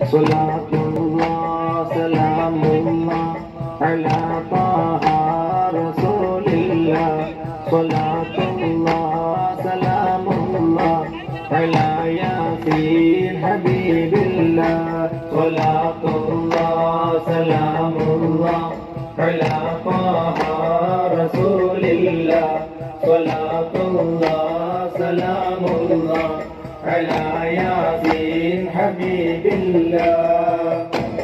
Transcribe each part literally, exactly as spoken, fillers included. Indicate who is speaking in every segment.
Speaker 1: സ്വലാത്തുല്ലാഹ് സലാമുല്ലാഹ് അലാ ത്വാഹ റസൂലില്ലാഹ് സ്വലാത്തുല്ലാഹ് സലാമുല്ലാഹ് അലാ യാസീൻ ഹബീബില്ലാഹ് സ്വലാത്തുല്ലാഹ് സലാമുല്ലാഹ് അലാ ത്വാഹ റസൂലില്ലാഹ് സ്വലാത്തുല്ലാഹ് സലാമുല്ലാഹ് അലാ യാസീൻ ഹബീബില്ലാഹ്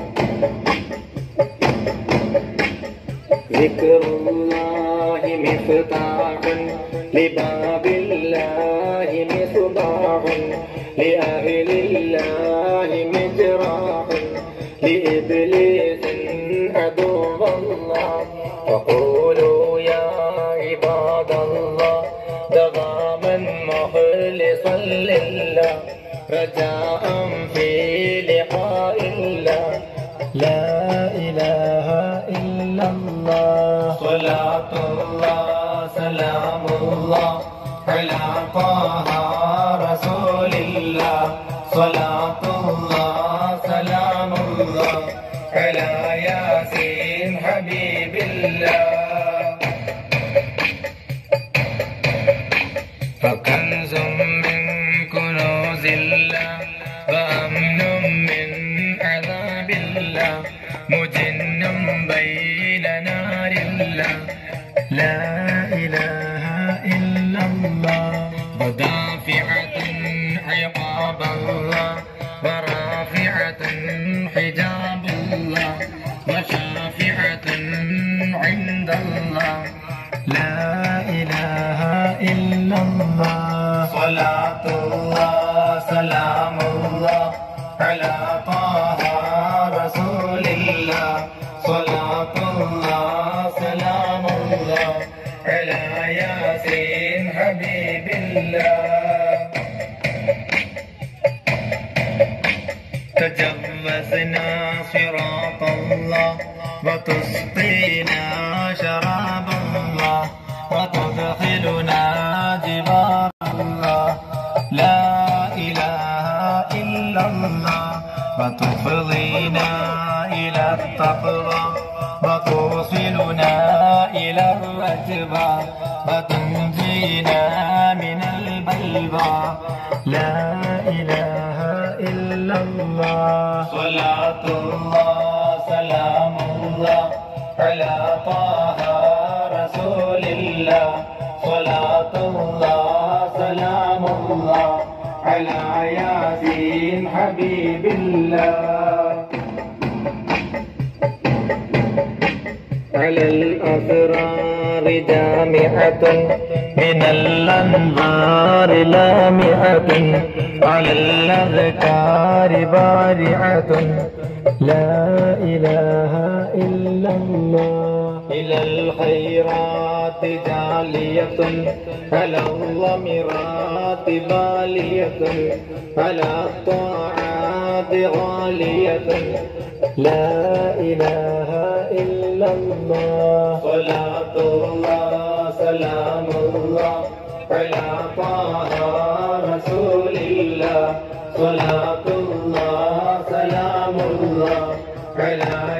Speaker 1: ദിക്റുല്ലാഹി മിഫ്താഹുൻ ലിബാബില്ലാഹി മിസ്ബാഹുൻ ലിഅഹ്ലില്ലാഹി മിജ്റാഹുൻ ലിഇബ്ലീസിൻ അദുവ്വല്ലാഹ് ഫഖൂലൂ യാ ഇബാദല്ലാഹ് ദവാമൻ മുഖ്ലിസൻ ലില്ലാഹ് റജാഅൻ ഫീ ലിഖാഇല്ലാഹ് ലാ ഇലാഹ ഇല്ലല്ലാഹ് സ്വലാത്തുല്ലാഹ് സലാമുല്ലാഹ് അലാ ത്വാഹ റസൂലില്ലാഹ് സ്വലാത്തുല്ലാഹ് സലാമുല്ലാഹ് അലാ യാസീൻ ഹബീബില്ലാഹ് فكنز من كنوز الله وأمن من عذاب الله مجن بين نار الله لا إله إلا الله ودافعة عقاب الله ورافعة حجاب الله وشافعة عند الله لا إله إلا الله صلاة الله سلام الله على طه رسول الله صلاة الله سلام الله على ياسين حبيب الله تجوزنا صراط الله وتسقينا شراب الله وتدخلنا جبار الله لا إله إلا الله وتفضينا إلى التقوى وتوصلنا إلى الرجبى وتنجينا من البلوى لا إله إلا الله صلاة الله سلام الله على طه رسول الله صلاة الله سلام الله على ياسين حبيب الله على الأسرار جامعة من الأنوار لامعة على الأذكار بارعة لا إله إلا الله إلى الخيرات جالية على الضمرات بالية على الطاعات غالية لا إله إلا الله صلاة الله سلام الله على طه رسول الله صلاة الله سلام الله على